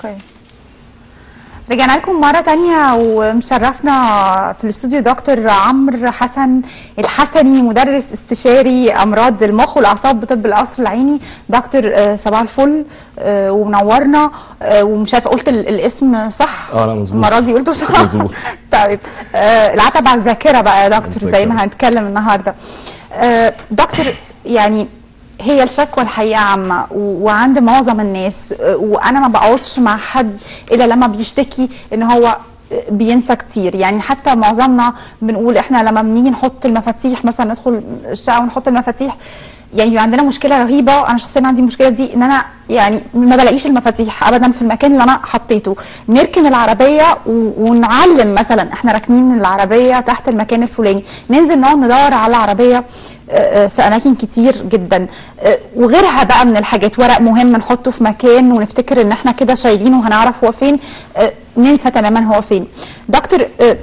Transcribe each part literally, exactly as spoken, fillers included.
اوكي. رجعنا لكم مرة تانية ومشرفنا في الاستوديو دكتور عمرو حسن الحسني، مدرس استشاري امراض المخ والاعصاب بطب القصر العيني. دكتور صباح الفل ومنورنا، ومش عارفه قلت الاسم صح؟ اه لا مظبوط، المرة دي قلته صح؟ مظبوط. طيب العتب على الذاكرة بقى يا دكتور زي ما هنتكلم النهارده. دكتور، يعني هي الشكوى الحقيقه عامه وعند معظم الناس، وانا ما بقعدش مع حد الا لما بيشتكي ان هو بينسى كتير. يعني حتى معظمنا بنقول احنا لما بنيجي نحط المفاتيح مثلا، ندخل الشقه ونحط المفاتيح، يعني عندنا مشكله رهيبه. انا شخصيا عندي المشكله دي ان انا يعني ما بلاقيش المفاتيح ابدا في المكان اللي انا حطيته. نركن العربيه ونعلم مثلا احنا راكنين العربيه تحت المكان الفلاني، ننزل نقعد ندور على العربيه في اماكن كتير جدا وغيرها بقى من الحاجات. ورق مهم نحطه في مكان ونفتكر ان احنا كده شايلينه وهنعرف هو فين، ننسى تماما هو فين. دكتور،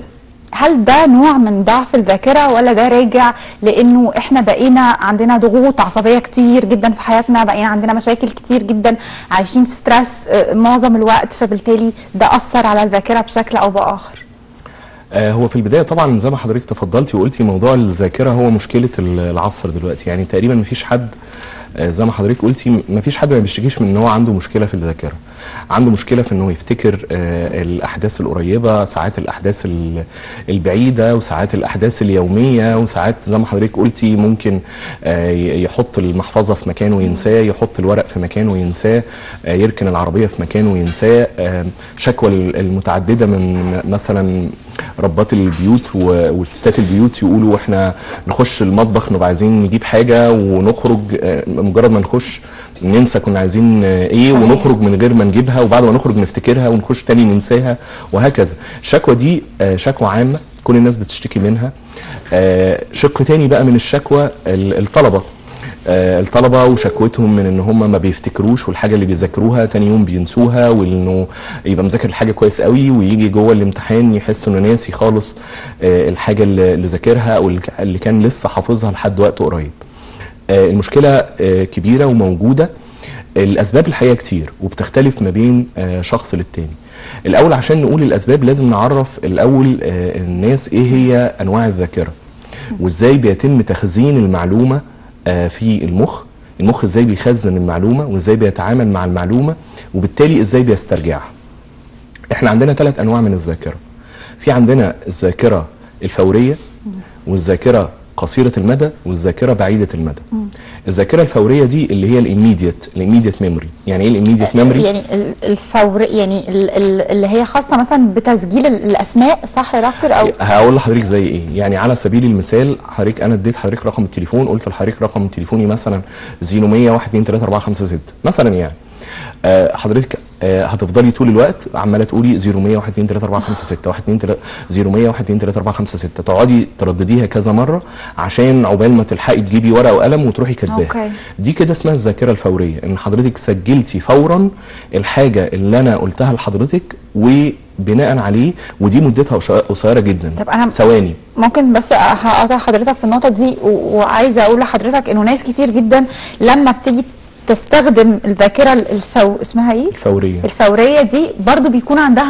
هل ده نوع من ضعف الذاكره ولا ده راجع لانه احنا بقينا عندنا ضغوط عصبيه كتير جدا في حياتنا، بقينا عندنا مشاكل كتير جدا، عايشين في ستريس معظم الوقت، فبالتالي ده اثر على الذاكره بشكل او باخر؟ هو في البدايه طبعا زي ما حضرتك تفضلتي وقلتي، موضوع الذاكره هو مشكله العصر دلوقتي. يعني تقريبا مفيش حد زي ما حضرتك قلتي، مفيش حد ما بيشتكيش من ان هو عنده مشكله في الذاكره. عنده مشكله في انه يفتكر الاحداث القريبه، ساعات الاحداث البعيده، وساعات الاحداث اليوميه، وساعات زي ما حضرتك قلتي ممكن يحط المحفظه في مكان وينساه، يحط الورق في مكان وينساه، يركن العربيه في مكان وينساه. شكوى المتعدده من مثلا ربات البيوت وستات البيوت يقولوا احنا نخش المطبخ نبقى عايزين نجيب حاجه ونخرج، مجرد ما نخش ننسى كنا عايزين ايه ونخرج من غير ما نجيبها، وبعد ما نخرج نفتكرها ونخش تاني ننساها، وهكذا. الشكوى دي شكوى عامه كل الناس بتشتكي منها. شق تاني بقى من الشكوى الطلبه. الطلبه وشكوتهم من ان هم ما بيفتكروش، والحاجه اللي بيذاكروها تاني يوم بينسوها، وانه يبقى مذاكر الحاجه كويس قوي ويجي جوه الامتحان يحس انه ناسي خالص الحاجه اللي ذاكرها او اللي كان لسه حافظها لحد وقت قريب. المشكله كبيره وموجوده. الاسباب الحقيقه كتير وبتختلف ما بين شخص للتاني. الاول عشان نقول الاسباب لازم نعرف الاول الناس ايه هي انواع الذاكره، وازاي بيتم تخزين المعلومه في المخ. المخ ازاي بيخزن المعلومه، وازاي بيتعامل مع المعلومه، وبالتالي ازاي بيسترجعها. احنا عندنا ثلاث انواع من الذاكره. في عندنا الذاكره الفوريه، والذاكره قصيره المدى، والذاكره بعيده المدى. الذاكره الفوريه دي اللي هي الاميديت الاميديت ميموري. يعني ايه الاميديت ميموري؟ يعني الفور يعني اللي هي خاصه مثلا بتسجيل الاسماء، صح يا دكتور؟ او هقول لحضرتك زي ايه. يعني على سبيل المثال، حضرتك انا اديت حضرتك رقم التليفون، قلت لحضرتك رقم تليفوني مثلا صفر مية واحد اتنين تلاته اربعه خمسه سته مثلا. يعني آه حضرتك آه هتفضلي طول الوقت عماله تقولي صفر مية واحد اتنين تلاته اربعه خمسه سته واحد اتنين تلاته صفر مية واحد اتنين تلاته اربعه خمسه سته، تقعدي تردديها كذا مره عشان عقبال ما تلحقي تجيبي ورقه وقلم وتروحي كاتباها. دي كده اسمها الذاكره الفوريه، ان حضرتك سجلتي فورا الحاجه اللي انا قلتها لحضرتك وبناء عليه، ودي مدتها قصيره جدا. طب انا ثواني ممكن بس هقاطع حضرتك في النقطه دي، وعايزه اقول لحضرتك انه ناس كتير جدا لما بتيجي تستخدم الذاكره الفو اسمها ايه؟ الفوريه. الفوريه دي برضو بيكون عندها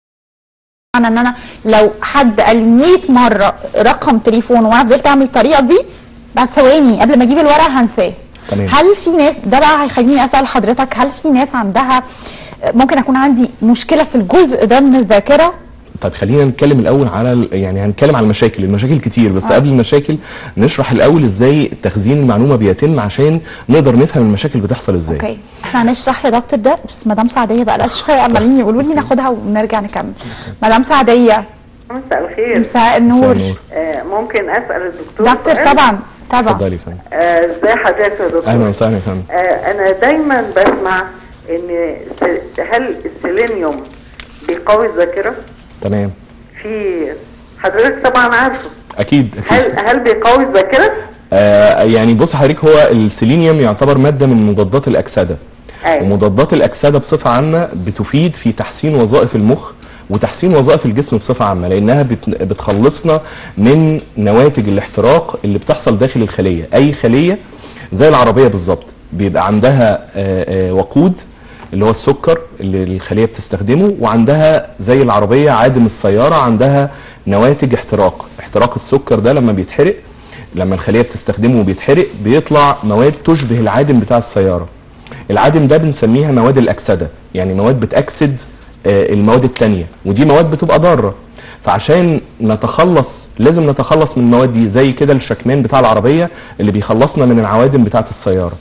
معنى ان انا لو حد قال لي مية مره رقم تليفون وانا فضلت اعمل الطريقه دي، بعد ثواني قبل ما اجيب الورقه هنساه. تمام. هل في ناس، ده بقى هيخليني اسال حضرتك، هل في ناس عندها ممكن اكون عندي مشكله في الجزء ده من الذاكره؟ طيب خلينا نتكلم الاول على، يعني هنتكلم على المشاكل. المشاكل كتير، بس آه. قبل المشاكل نشرح الاول ازاي تخزين المعلومه بيتم عشان نقدر نفهم المشاكل بتحصل ازاي. اوكي، احنا هنشرح يا دكتور ده، بس مدام سعديه بقى لها شويه عمالين يقولوا لي ناخدها ونرجع نكمل. مدام سعديه، مساء الخير. مساء النور. آه ممكن اسال الدكتور؟ دكتور طبعا طبعا. اتفضلي يا فندم. ازي حضرتك يا دكتور؟ اهلا وسهلا يا فندم. آه انا دايما بسمع ان هل السيلينيوم بيقوي الذاكره؟ تمام. في حضرتك طبعا عارفه. اكيد اكيد. هل هل بيقوي الذاكره؟ آه يعني بص حضرتك، هو السيلينيوم يعتبر ماده من مضادات الاكسده. أيوة. ومضادات الاكسده بصفه عامه بتفيد في تحسين وظائف المخ وتحسين وظائف الجسم بصفه عامه، لانها بتخلصنا من نواتج الاحتراق اللي بتحصل داخل الخليه. اي خليه زي العربيه بالظبط بيبقى عندها وقود اللي هو السكر اللي الخليه بتستخدمه، وعندها زي العربيه عادم السياره عندها نواتج احتراق. احتراق السكر ده لما بيتحرق، لما الخليه بتستخدمه وبيتحرق بيطلع مواد تشبه العادم بتاع السياره. العادم ده بنسميها مواد الاكسده، يعني مواد بتاكسد المواد التانية، ودي مواد بتبقى ضاره. فعشان نتخلص لازم نتخلص من المواد دي، زي كده الشكمان بتاع العربيه اللي بيخلصنا من العوادم بتاعه السياره.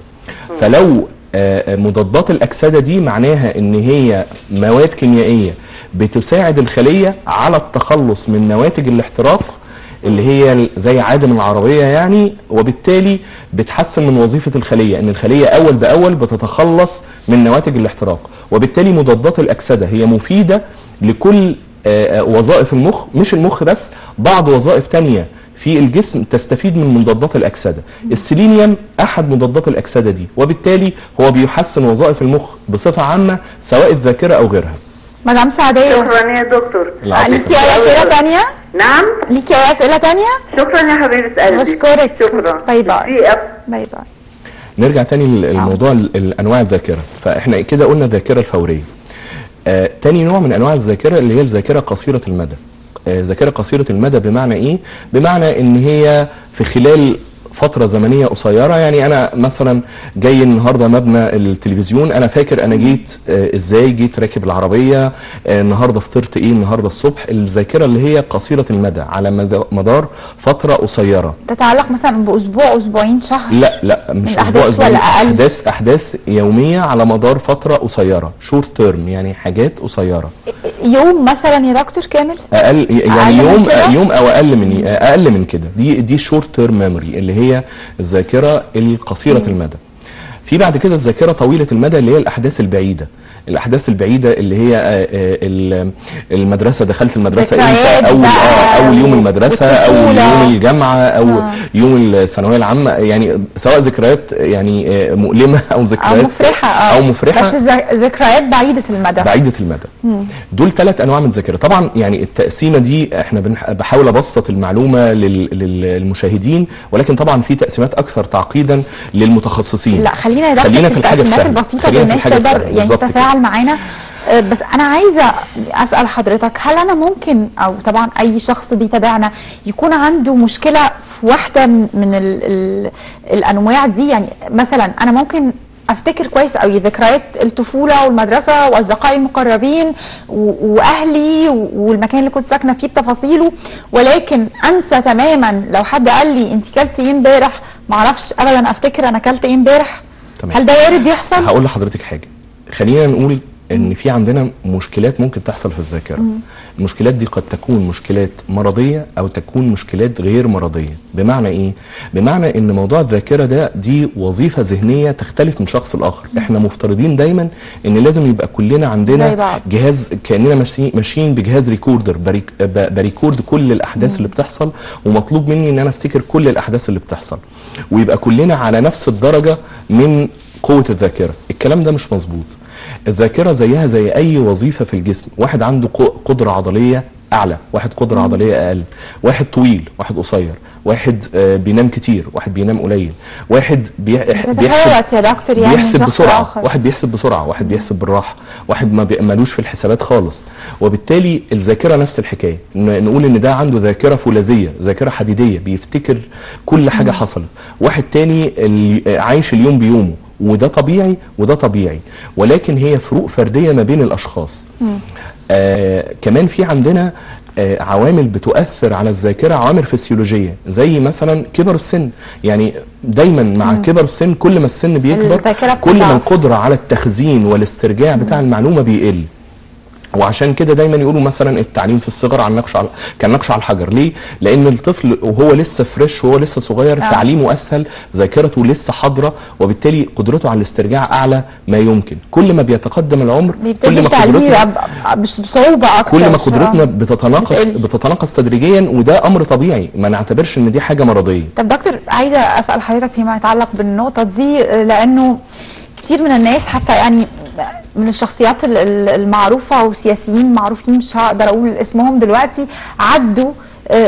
فلو مضادات الاكسده دي معناها ان هي مواد كيميائيه بتساعد الخليه على التخلص من نواتج الاحتراق اللي هي زي عادم العربيه يعني، وبالتالي بتحسن من وظيفه الخليه، ان الخليه اول باول بتتخلص من نواتج الاحتراق. وبالتالي مضادات الاكسده هي مفيده لكل وظائف المخ، مش المخ بس، بعض وظائف تانية في الجسم تستفيد من مضادات الاكسده. السيلينيوم احد مضادات الاكسده دي، وبالتالي هو بيحسن وظائف المخ بصفه عامه سواء الذاكره او غيرها. مدام سعديه، شكرا يا دكتور. ليكي اي اسئله ثانيه؟ نعم، ليكي اي اسئله ثانيه؟ شكرا يا حبيبه قلبي. بشكرك. شكرا. باي باي. باي باي. نرجع تاني للموضوع الانواع الذاكره. فاحنا كده قلنا الذاكره الفوريه. آه تاني نوع من انواع الذاكره اللي هي الذاكره قصيره المدى. ذاكره آه قصيره المدى بمعنى ايه؟ بمعنى ان هي في خلال فتره زمنيه قصيره. يعني انا مثلا جاي النهارده مبنى التلفزيون، انا فاكر انا جيت آه ازاي، جيت راكب العربيه، آه النهارده فطرت ايه النهارده الصبح. الذاكره اللي هي قصيره المدى على مدار فتره قصيره، تتعلق مثلا باسبوع، اسبوعين، شهر؟ لا لا مش اسبوع، اسبوع، ولا اقل؟ احداث احداث يوميه على مدار فتره قصيره، شورت تيرم، يعني حاجات قصيره. يوم مثلا يا دكتور كامل؟ اقل يعني أقل يوم يوم او اقل من اقل من كده. دي دي شورت تيرم ميموري اللي هي الذاكره القصيره مم. المدى. في بعد كده الذاكره طويله المدى اللي هي الاحداث البعيده. الاحداث البعيده اللي هي المدرسه، دخلت المدرسه امتى، اول اه اول يوم المدرسه، اول يوم الجامعه، او آه. يوم الثانويه العامه، يعني سواء ذكريات يعني مؤلمه او ذكريات او مفرحه اه او مفرحه بس ذكريات بعيده المدى. بعيده المدى. مم. دول ثلاث انواع من الذاكره. طبعا يعني التقسيمه دي احنا بحاول ابسط المعلومه للمشاهدين، ولكن طبعا في تقسيمات اكثر تعقيدا للمتخصصين. لا خلينا يا خلينا في الحاجه التقسيمات البسيطه اللي الناس تقدر يعني تتفاعل معانا. بس انا عايزه اسال حضرتك، هل انا ممكن، او طبعا اي شخص بيتابعنا، يكون عنده مشكله في واحده من ال ال الانواع دي؟ يعني مثلا انا ممكن افتكر كويس قوي ذكريات الطفوله والمدرسه واصدقائي المقربين واهلي والمكان اللي كنت ساكنه فيه بتفاصيله، ولكن انسى تماما لو حد قال لي انت كلتي ايه امبارح، ما اعرفش ابدا افتكر انا كلت ايه امبارح. هل ده وارد يحصل؟ هقول لحضرتك حاجه. خلينا نقول ان في عندنا مشكلات ممكن تحصل في الذاكره. مم. المشكلات دي قد تكون مشكلات مرضيه او تكون مشكلات غير مرضيه. بمعنى ايه؟ بمعنى ان موضوع الذاكره ده دي وظيفه ذهنيه تختلف من شخص لاخر. مم. احنا مفترضين دايما ان لازم يبقى كلنا عندنا جهاز، كاننا ماشيين بجهاز ريكوردر بريك بريكورد كل الاحداث مم. اللي بتحصل، ومطلوب مني ان انا افتكر كل الاحداث اللي بتحصل، ويبقى كلنا على نفس الدرجه من قوه الذاكره. الكلام ده مش مظبوط. الذاكرة زيها زي أي وظيفة في الجسم. واحد عنده قدرة عضلية أعلى، واحد قدرة مم. عضلية أقل، واحد طويل، واحد قصير، واحد آه بينام كتير، واحد بينام قليل، واحد بيحسب يا دكتور يعني بيحسب بسرعة آخر. واحد بيحسب بسرعة، واحد بيحسب بالراحة، واحد ما مالوش في الحسابات خالص. وبالتالي الذاكرة نفس الحكاية. نقول إن ده عنده ذاكرة فولاذية، ذاكرة حديدية، بيفتكر كل حاجة مم. حصلت. واحد تاني اللي عايش اليوم بيومه، وده طبيعي وده طبيعي، ولكن هي فروق فرديه ما بين الاشخاص. آه كمان في عندنا آه عوامل بتؤثر على الذاكره، عوامل فسيولوجيه زي مثلا كبر السن. يعني دايما مع مم. كبر السن كل ما السن بيكبر كل ما القدره على التخزين والاسترجاع بتاع المعلومه بيقل. وعشان كده دايما يقولوا مثلا التعليم في الصغر عن نقش على كالنقش على الحجر. ليه؟ لان الطفل وهو لسه فريش وهو لسه صغير آه. تعليمه اسهل، ذاكرته لسه حاضره، وبالتالي قدرته على الاسترجاع اعلى ما يمكن. كل ما بيتقدم العمر كل ما قدرتنا بصعوبه اكتر، كل ما قدرتنا بتتناقص بتتناقص تدريجيا، وده امر طبيعي، ما نعتبرش ان دي حاجه مرضيه. طب دكتور، عايزه اسال حضرتك فيما يتعلق بالنقطه دي، لانه كتير من الناس حتى يعني من الشخصيات المعروفة وسياسيين معروفين مش هقدر اقول اسمهم دلوقتي، عدوا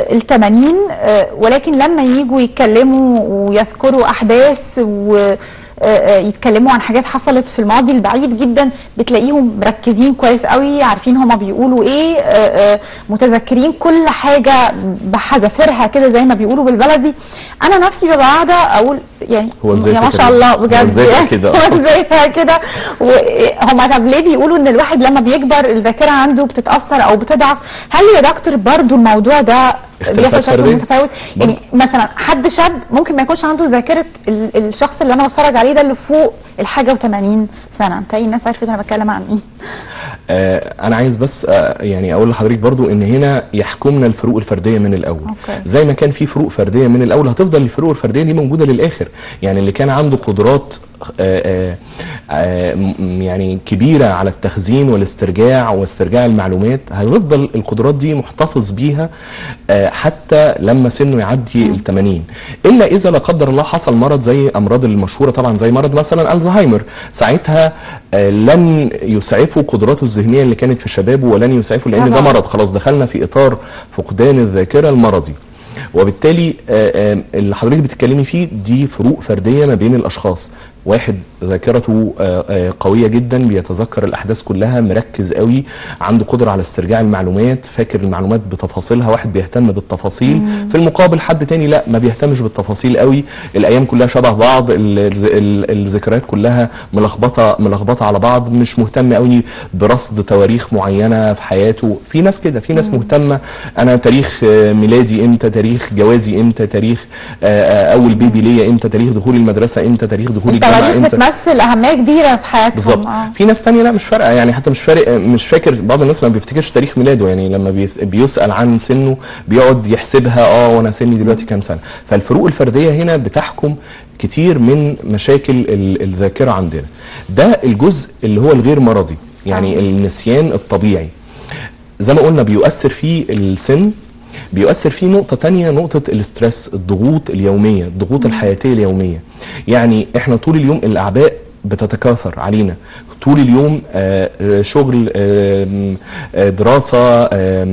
الثمانين، ولكن لما ييجوا يتكلموا ويذكروا احداث يتكلموا عن حاجات حصلت في الماضي البعيد جدا بتلاقيهم مركزين كويس قوي، عارفين هما بيقولوا ايه، متذكرين كل حاجه بحذافيرها كده زي ما بيقولوا بالبلدي. انا نفسي ببقى قاعده اقول يعني يا ما شاء الله بجد هو ازاي كده. وهم طب ليه بيقولوا ان الواحد لما بيكبر الذاكره عنده بتتاثر او بتضعف؟ هل يا دكتور برضو الموضوع ده بيحصل بشكل متفاوت؟ يعني مثلا حد شاب ممكن ما يكونش عنده ذاكره الشخص اللي انا بتفرج عليه ده اللي فوق الحاجه وثمانين سنه. متهيألي الناس عرفت انا بتكلم عن مين. آه انا عايز بس آه يعني اقول لحضرتك برضو ان هنا يحكمنا الفروق الفرديه من الاول. أوكي. زي ما كان في فروق فرديه من الاول هتفضل الفروق الفرديه دي موجوده للاخر. يعني اللي كان عنده قدرات آآ آآ يعني كبيرة على التخزين والاسترجاع واسترجاع المعلومات هيفضل القدرات دي محتفظ بيها حتى لما سنه يعدي الثمانين، الا اذا لا قدر الله حصل مرض زي امراض المشهورة طبعا زي مرض مثلا الزهايمر، ساعتها لن يسعفه قدراته الذهنية اللي كانت في شبابه ولن يسعفه لان ده مرض، خلاص دخلنا في اطار فقدان الذاكرة المرضي. وبالتالي اللي حضرتك بتتكلمي فيه دي فروق فردية ما بين الاشخاص. واحد ذاكرته قوية جدا بيتذكر الأحداث كلها، مركز قوي، عنده قدرة على استرجاع المعلومات، فاكر المعلومات بتفاصيلها، واحد بيهتم بالتفاصيل. مم. في المقابل حد تاني لا ما بيهتمش بالتفاصيل قوي، الأيام كلها شبه بعض، الذكريات كلها ملخبطة ملخبطة على بعض، مش مهتم قوي برصد تواريخ معينة في حياته. في ناس كده، في ناس مم. مهتمة أنا تاريخ ميلادي إمتى، تاريخ جوازي إمتى، تاريخ أول بيبي ليا إمتى، تاريخ دخولي المدرسة إمتى، تاريخ دخولي التواريخ بتمثل اهميه كبيره في حياتهم. بالظبط. آه. في ناس تانية لا مش فارقه، يعني حتى مش فارق، مش فاكر. بعض الناس ما بيفتكرش تاريخ ميلاده، يعني لما بيسال عن سنه بيقعد يحسبها، اه وانا سني دلوقتي كام سنه. فالفروق الفرديه هنا بتحكم كتير من مشاكل الذاكره عندنا. ده الجزء اللي هو الغير مرضي، يعني آه. النسيان الطبيعي زي ما قلنا بيؤثر فيه السن، بيؤثر فيه نقطة تانية، نقطة الاسترس، الضغوط اليومية، الضغوط الحياتية اليومية. يعني احنا طول اليوم الأعباء بتتكاثر علينا، طول اليوم شغل، دراسة،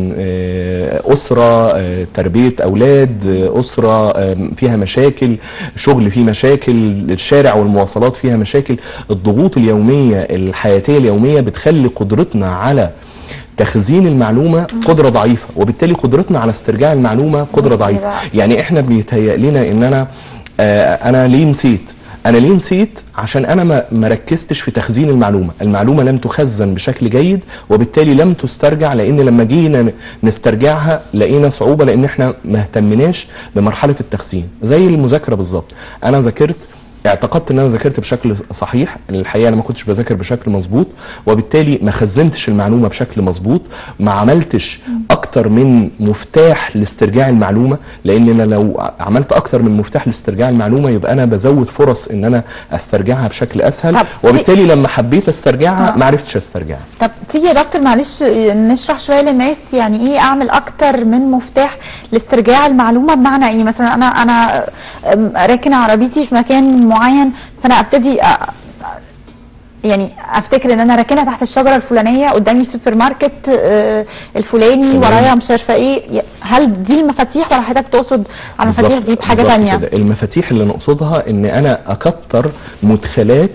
أسرة، تربية أولاد، أسرة فيها مشاكل، شغل فيه مشاكل، الشارع والمواصلات فيها مشاكل. الضغوط اليومية الحياتية اليومية بتخلي قدرتنا على تخزين المعلومة قدرة ضعيفة، وبالتالي قدرتنا على استرجاع المعلومة قدرة ضعيفة. يعني احنا بيتهيأ لنا ان انا آه انا ليه نسيت؟ انا ليه نسيت؟ عشان انا ما مركزتش في تخزين المعلومة، المعلومة لم تخزن بشكل جيد وبالتالي لم تسترجع، لان لما جينا نسترجعها لقينا صعوبة لان احنا ما اهتمناش بمرحلة التخزين. زي المذاكرة بالظبط، انا ذاكرت، اعتقدت ان انا ذاكرت بشكل صحيح، الحقيقه انا ما كنتش بذاكر بشكل مظبوط، وبالتالي ما خزنتش المعلومه بشكل مظبوط، ما عملتش اكتر من مفتاح لاسترجاع المعلومه، لان انا لو عملت اكتر من مفتاح لاسترجاع المعلومه يبقى انا بزود فرص ان انا استرجعها بشكل اسهل، وبالتالي لما حبيت استرجعها ما عرفتش استرجعها. طب تيجي يا دكتور معلش نشرح شويه للناس يعني ايه اعمل اكتر من مفتاح لاسترجاع المعلومه؟ بمعنى ايه؟ مثلا انا انا راكنه عربيتي في مكان معين، فانا ابتدي يعني افتكر ان انا راكنها تحت الشجره الفلانيه، قدامي السوبر ماركت الفلاني، ورايا مش عارفه ايه. هل دي المفاتيح ولا حضرتك تقصد على المفاتيح دي بحاجه ثانيه؟ المفاتيح اللي نقصدها ان انا اكتر مدخلات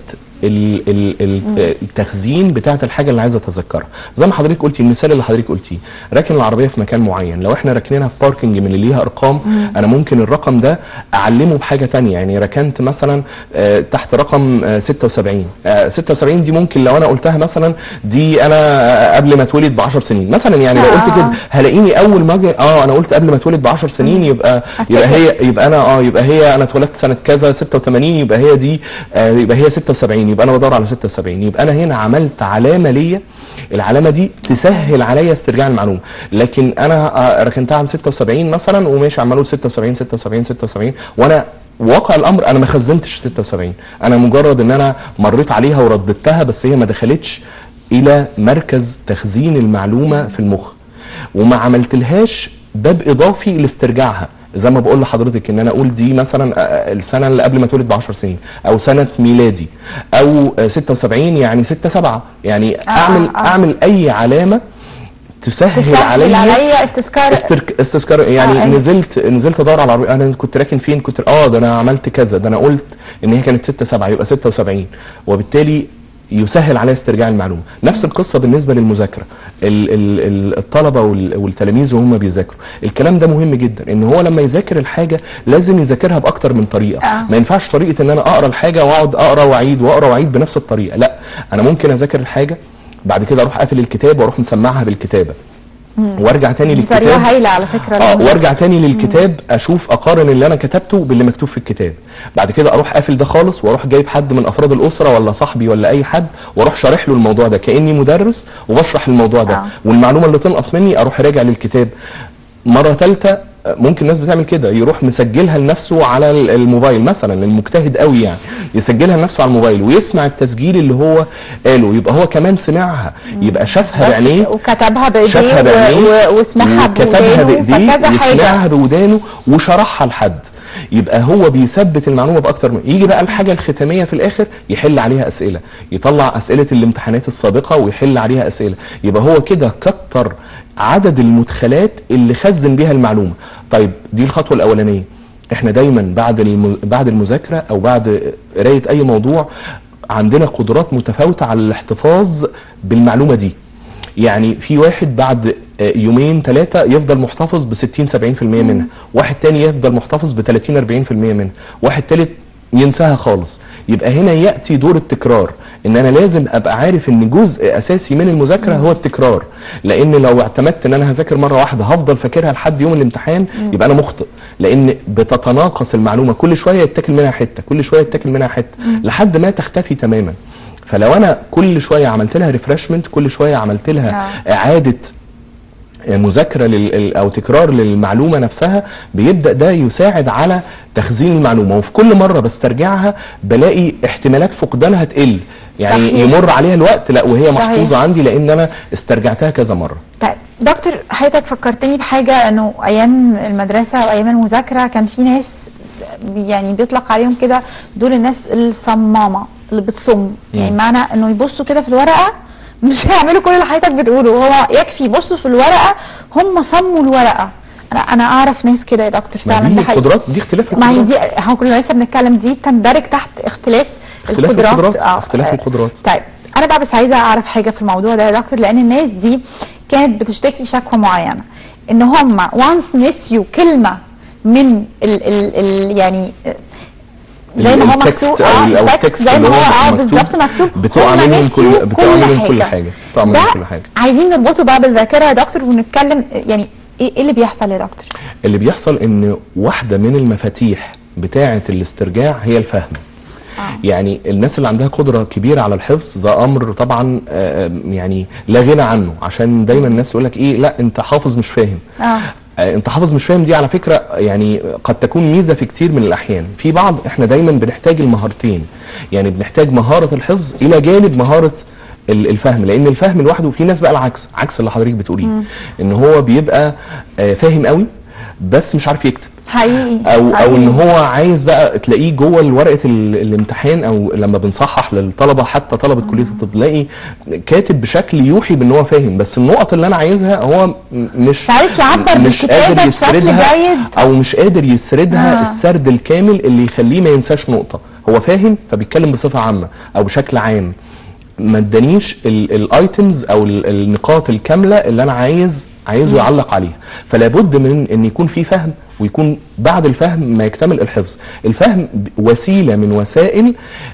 التخزين بتاعه الحاجه اللي عايز اتذكرها. زي ما حضرتك قلتي، المثال اللي حضرتك قلتيه، راكن العربيه في مكان معين، لو احنا راكنينها في باركنج من اللي ليها ارقام، مم. انا ممكن الرقم ده اعلمه بحاجه ثانيه. يعني ركنت مثلا تحت رقم ستة وسبعين، ستة وسبعين دي ممكن لو انا قلتها مثلا دي انا قبل ما اتولد ب عشر سنين مثلا، يعني لو قلت كده هلاقيني اول ما اجي اه انا قلت قبل ما اتولد ب عشر سنين، يبقى يبقى هي يبقى انا اه يبقى هي انا اتولدت سنه كذا ستة وثمانين، يبقى هي دي آه يبقى هي ستة وسبعين، يبقى انا بدور على ستة وسبعين، يبقى انا هنا عملت علامه ليا، العلامه دي تسهل عليا استرجاع المعلومه. لكن انا ركنتها على ستة وسبعين مثلا وماشي عمال اقول ستة وسبعين ستة وسبعين ستة وسبعين، وانا واقع الامر انا ما خزنتش ستة وسبعين، انا مجرد ان انا مريت عليها ورددتها، بس هي ما دخلتش الى مركز تخزين المعلومه في المخ، وما عملتلهاش باب اضافي لاسترجاعها. زي ما بقول لحضرتك ان انا اقول دي مثلا السنه اللي قبل ما اتولد ب عشر سنين، او سنه ميلادي، او ستة وسبعين يعني ستة سبعة، يعني اعمل آه آه. اعمل اي علامه تسهل, تسهل عليا عليا استذكار استرك... استذكار يعني آه نزلت نزلت ادور على العربيه، انا كنت راكن فين، كنت اه ده انا عملت كذا، ده انا قلت ان هي كانت ستة سبعة يبقى ستة وسبعين، وبالتالي يسهل عليا استرجاع المعلومه. نفس القصه بالنسبه للمذاكره، ال ال الطلبه والتلاميذ وهم بيذاكروا، الكلام ده مهم جدا، ان هو لما يذاكر الحاجه لازم يذاكرها باكتر من طريقه. آه. ما ينفعش طريقه ان انا اقرا الحاجه واقعد اقرا واعيد واقرا واعيد بنفس الطريقه، لا، انا ممكن اذاكر الحاجه بعد كده اروح قافل الكتاب واروح مسمعها بالكتابه وارجع تاني للكتاب. طريقه هايله على فكره. اه وارجع تاني للكتاب اشوف اقارن اللي انا كتبته باللي مكتوب في الكتاب، بعد كده اروح قافل ده خالص واروح جايب حد من افراد الاسره ولا صاحبي ولا اي حد واروح شارح له الموضوع ده كاني مدرس وبشرح الموضوع ده. آه. والمعلومه اللي تنقص مني اروح راجع للكتاب. مره ثالثه ممكن الناس بتعمل كده، يروح مسجلها لنفسه على الموبايل مثلا، المجتهد قوي يعني يسجلها لنفسه على الموبايل ويسمع التسجيل اللي هو قاله، يبقى هو كمان سمعها، يبقى شافها بعينيه وكتبها بايديه وسمعها بودانه وسمعها بودانه وشرحها لحد، يبقى هو بيثبت المعلومه باكتر من. يجي بقى الحاجه الختاميه في الاخر يحل عليها اسئله، يطلع اسئله الامتحانات السابقه ويحل عليها اسئله، يبقى هو كده كتر عدد المدخلات اللي خزن بيها المعلومه. طيب دي الخطوه الاولانيه. احنا دايما بعد الم... بعد المذاكره او بعد قرايه اي موضوع عندنا قدرات متفاوته على الاحتفاظ بالمعلومه دي. يعني في واحد بعد يومين ثلاثه يفضل محتفظ ب ستين سبعين في المية منها، واحد تاني يفضل محتفظ ب ثلاثين أربعين في المية منها، واحد ثالث ينساها خالص. يبقى هنا ياتي دور التكرار، ان انا لازم ابقى عارف ان جزء اساسي من المذاكره هو التكرار، لان لو اعتمدت ان انا هذاكر مره واحده هفضل فاكرها لحد يوم الامتحان يبقى انا مخطئ، لان بتتناقص المعلومه، كل شويه يتاكل منها حته، كل شويه يتاكل منها حته لحد ما تختفي تماما. فلو انا كل شويه عملت لها ريفرشمنت، كل شويه عملت لها اعاده مذاكره لل او تكرار للمعلومه نفسها، بيبدا ده يساعد على تخزين المعلومه، وفي كل مره بسترجعها بلاقي احتمالات فقدانها تقل، يعني صحيح. يمر عليها الوقت لا وهي محفوظه عندي لان انا استرجعتها كذا مره. طيب دكتور حضرتك فكرتني بحاجه، انه ايام المدرسه وايام المذاكره كان في ناس يعني بيطلق عليهم كده دول الناس الصمامه اللي بتصم، يعني معنى انه يبصوا كده في الورقه مش هيعملوا كل اللي حضرتك بتقوله، هو يكفي يبصوا في الورقه هم صموا الورقه. انا انا اعرف ناس كده يا دكتور فعلا، دي القدرات، دي اختلاف القدرات. ما هي دي احنا كنا لسه بنتكلم، دي تندرج تحت اختلاف, اختلاف القدرات, القدرات. آه. اختلاف القدرات. طيب انا بقى بس عايزه اعرف حاجه في الموضوع ده يا دكتور، لان الناس دي كانت بتشتكي شكوى معينه ان هم وانس نسيوا كلمه من ال ال ال يعني زي ما هو مكتوب اه التكست زي ما هو اه بالظبط مكتوب، بتقع منهم كل بتقع منهم كل حاجه بتقع منهم كل حاجه. عايزين نربطه بقى بالذاكره يا دكتور ونتكلم يعني ايه اللي بيحصل يا دكتور؟ اللي بيحصل ان واحده من المفاتيح بتاعه الاسترجاع هي الفهم. آه. يعني الناس اللي عندها قدره كبيره على الحفظ ده امر طبعا يعني لا غنى عنه، عشان دايما الناس يقول لك ايه لا انت حافظ مش فاهم. اه انت حافظ مش فاهم، دي على فكره يعني قد تكون ميزه في كتير من الاحيان. في بعض احنا دايما بنحتاج المهارتين، يعني بنحتاج مهاره الحفظ الى جانب مهاره الفهم، لان الفهم لوحده في ناس بقى العكس، عكس اللي حضرتك بتقوليه، ان هو بيبقى فاهم قوي بس مش عارف يكتب حقيقي او حقيقي. او ان هو عايز بقى تلاقيه جوه ورقه الامتحان او لما بنصحح للطلبه حتى طلبه كليه الطب تلاقي كاتب بشكل يوحي بان هو فاهم، بس النقط اللي انا عايزها هو مش عارف يعبر مش قادر يسردها او مش قادر يسردها آه. السرد الكامل اللي يخليه ما ينساش نقطه. هو فاهم فبيتكلم بصفه عامه او بشكل عام، ما ادانيش الايتمز او النقاط الكامله اللي انا عايز عايزه يعلق عليها. فلا بد من ان يكون في فهم، ويكون بعد الفهم ما يكتمل الحفظ. الفهم وسيله من وسائل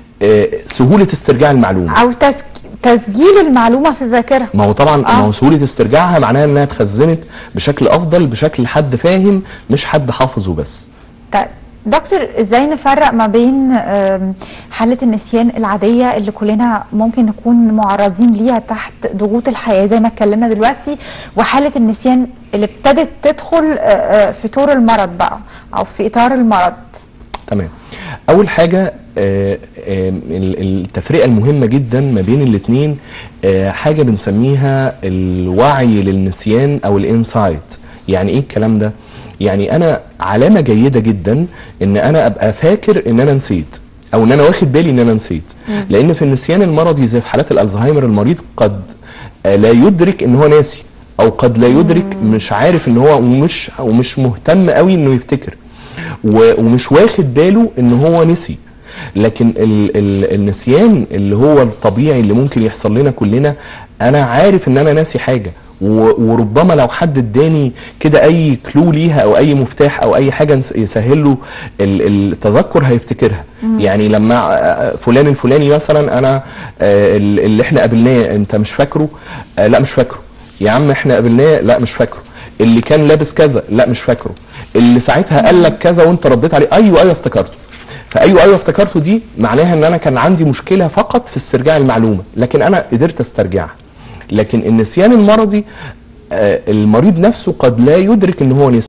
سهوله استرجاع المعلومه او تسجيل المعلومه في الذاكره. ما هو طبعا آه. ما هو سهوله استرجاعها معناها انها اتخزنت بشكل افضل، بشكل حد فاهم مش حد حافظه بس. طيب دكتور ازاي نفرق ما بين حالة النسيان العادية اللي كلنا ممكن نكون معرضين ليها تحت ضغوط الحياة زي ما اتكلمنا دلوقتي، وحالة النسيان اللي ابتدت تدخل في طور المرض بقى او في اطار المرض؟ تمام. اول حاجة التفرقة المهمة جدا ما بين الاثنين حاجة بنسميها الوعي للنسيان او الانسايت. يعني ايه الكلام ده؟ يعني انا علامه جيده جدا ان انا ابقى فاكر ان انا نسيت او ان انا واخد بالي ان انا نسيت، لان في النسيان المرضي زي في حالات الالزهايمر المريض قد لا يدرك ان هو ناسي او قد لا يدرك، مش عارف ان هو ومش ومش مهتم قوي انه يفتكر، ومش واخد باله ان هو نسي. لكن ال ال النسيان اللي هو الطبيعي اللي ممكن يحصل لنا كلنا، انا عارف ان انا ناسي حاجه، وربما لو حد اداني كده اي كلو ليها او اي مفتاح او اي حاجه يسهل له التذكر هيفتكرها. مم. يعني لما فلان الفلاني مثلا انا اللي احنا قابلناه انت مش فاكره؟ لا مش فاكره. يا عم احنا قابلناه، لا مش فاكره. اللي كان لابس كذا، لا مش فاكره. اللي ساعتها قال لك كذا وانت رديت عليه، ايوه ايوه افتكرته. فايوه ايوه افتكرته دي معناها ان انا كان عندي مشكله فقط في استرجاع المعلومه، لكن انا قدرت استرجعها. لكن النسيان المرضي المريض نفسه قد لا يدرك ان هو نسي.